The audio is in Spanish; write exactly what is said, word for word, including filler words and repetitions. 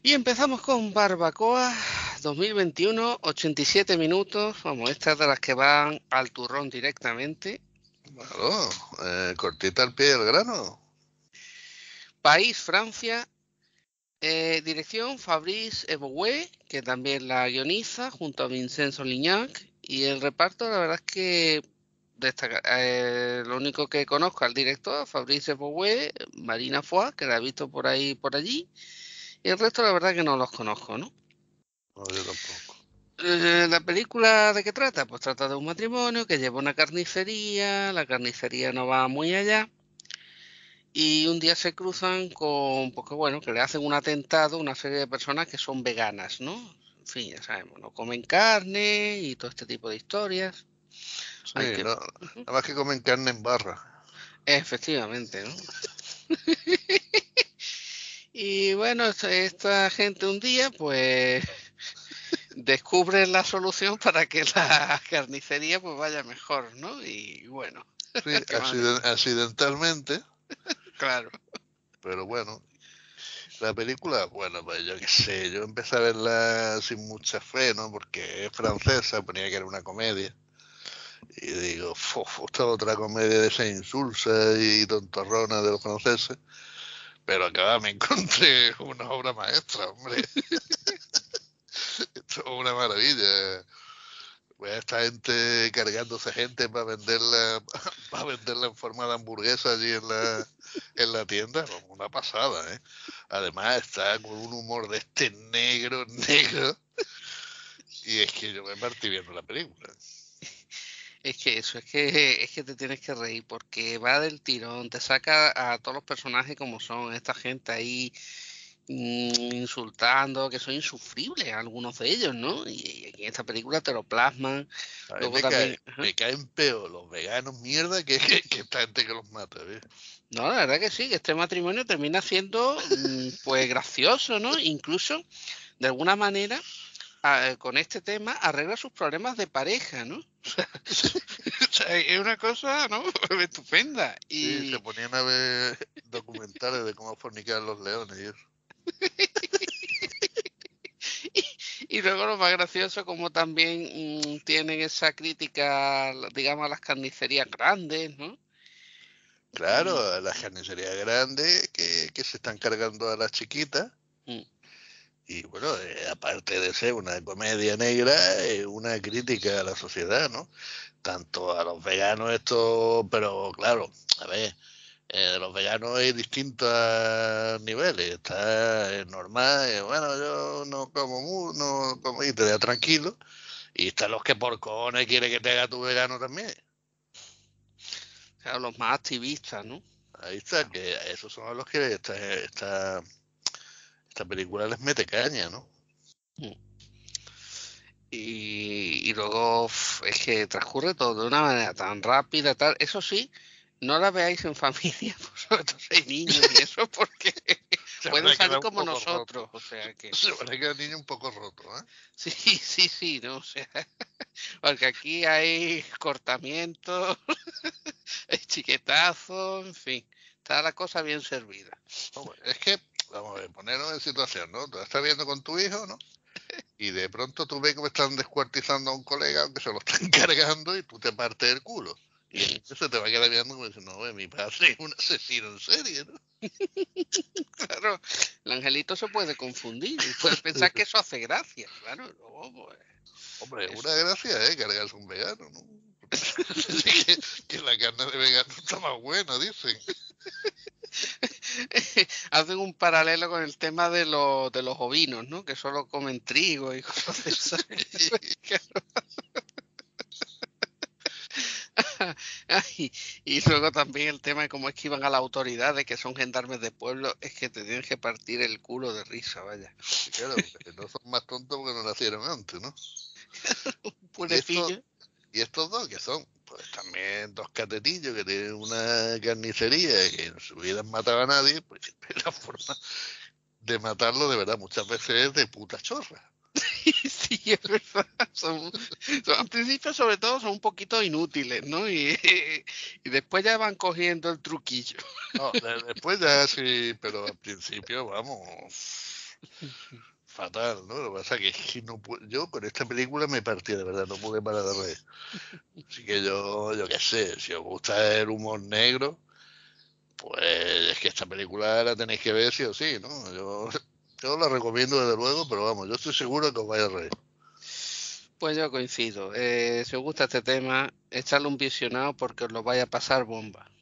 Y empezamos con Barbacoa dos mil veintiuno, ochenta y siete minutos. Vamos, estas de las que van al turrón directamente. Claro, eh, cortita al pie del grano. País, Francia. Eh, dirección, Fabrice Eboué, que también la guioniza, junto a Vincenzo Lignac. Y el reparto, la verdad es que destaca, eh, lo único que conozco al director, Fabrice Eboué, Marina Foix, que la he visto por ahí por allí. Y el resto, la verdad que no los conozco, ¿no? No, yo tampoco. Eh, ¿La película de qué trata? Pues trata de un matrimonio que lleva una carnicería, la carnicería no va muy allá y un día se cruzan con, porque bueno, que le hacen un atentado a una serie de personas que son veganas, ¿no? En fin, ya sabemos, no comen carne y todo este tipo de historias. Hay Sí, que, no, nada más que comen carne en barra. efectivamente, ¿no? Y bueno, esta esta gente un día pues descubre la solución para que la carnicería pues vaya mejor, ¿no? Y bueno, Sí, ¿qué más? accident- accidentalmente, Claro. pero bueno. La película, bueno, pues yo qué sé, yo empecé a verla sin mucha fe, ¿no? Porque es francesa, ponía que era una comedia. Y digo, "Fuf, esta otra comedia de esa insulsa y tontorrona de los franceses". Pero acá me encontré una obra maestra, hombre. Esto es una maravilla. Pues esta gente cargándose gente para venderla, para venderla en forma de hamburguesa allí en la, en la tienda, como una pasada, ¿eh? Además está con un humor de este negro, negro, y es que yo me partí viendo la película. Es que eso, es que es que te tienes que reír porque va del tirón, te saca a todos los personajes como son, esta gente ahí mm, insultando, que son insufribles algunos de ellos, ¿no? Y, y aquí en esta película te lo plasman. A mí Luego me, cae, también, ajá. me caen peor los veganos mierda que, que, que esta gente que los mata, ¿ves? No, la verdad que sí, que este matrimonio termina siendo mm, pues gracioso, ¿no? Incluso de alguna manera a- con este tema arregla sus problemas de pareja, ¿no? O sea, es una cosa, ¿no? Estupenda. Sí, se Y, ponían a ver documentales de cómo fornicar los leones y eso. y luego lo más gracioso, como también mm, tienen esa crítica, digamos, a las carnicerías grandes, ¿no? Y, Claro, las carnicerías grandes que, que se están cargando a las chiquitas. mm, Y bueno, eh, aparte de ser una comedia negra, es una crítica a la sociedad, ¿no? Tanto a los veganos esto, pero claro, a ver, eh, de los veganos hay distintos niveles. Está el normal, eh, bueno, yo no como mu, no como y te da tranquilo. Y están los que por cojones quiere que te haga tu vegano también. claro, los más activistas, ¿no? Ahí está, que a esos son a los que esta, esta, esta película les mete caña, ¿no? Mm. Y, y luego uf, es que transcurre todo de una manera tan rápida, tal. Eso sí, no la veáis en familia, por sobre todo si hay niños y eso, porque Se van pueden a salir quedar un como poco rotos. nosotros, o sea que Se van a quedar niños un poco rotos, ¿eh? sí, sí, sí, ¿no? O sea, porque aquí hay cortamientos, hay chiquetazos, en fin, está la cosa bien servida. Hombre, es que, vamos a ver, ponernos en situación, ¿no? Tú estás viendo con tu hijo, ¿no? Y de pronto tú ves cómo están descuartizando a un colega, que se lo están cargando y tú te partes el culo. Y el niño se te va a quedar mirando como diciendo, no, mi padre es un asesino en serie, ¿no? Claro, el angelito se puede confundir y puede pensar que eso hace gracia, claro, luego pues Hombre, eso. una gracia, ¿eh? Cargarse un vegano, ¿no? que, que la carne de vegano está más buena, dicen. Hacen un paralelo con el tema de los de los ovinos, ¿no? Que solo comen trigo y cosas de esas. Ay, y luego también el tema de cómo esquivan a la autoridad, de que son gendarmes de pueblo, es que te tienes que partir el culo de risa, vaya. Y claro, porque no son más tontos porque no nacieron antes, ¿no? Un Y estos, purecillo. y estos dos que son, pues también dos catetillos que tienen una carnicería que en su vida han matado a nadie, pues la forma de matarlo de verdad muchas veces es de puta chorra. Sí, es verdad. Son, son- al principio, sobre todo, son un poquito inútiles, ¿no? Y, y después ya van cogiendo el truquillo. No, de- después ya sí, pero al principio, vamos. Fatal, ¿no? Lo que pasa es que, es que no pu- yo con esta película me partí, de verdad, no pude parar de reír. Así que yo, yo qué sé, si os gusta el humor negro, pues es que esta película la tenéis que ver sí o sí, ¿no? Yo, yo la recomiendo desde luego, pero vamos, yo estoy seguro que os vais a reír. Pues yo coincido. Eh, si os gusta este tema, echadle un visionado porque os lo vaya a pasar bomba.